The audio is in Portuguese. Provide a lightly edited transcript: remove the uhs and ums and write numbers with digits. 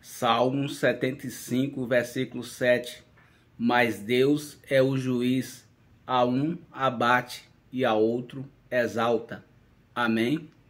Salmo 75, versículo 7. Mas Deus é o juiz, a um abate e a outro exalta. Amém?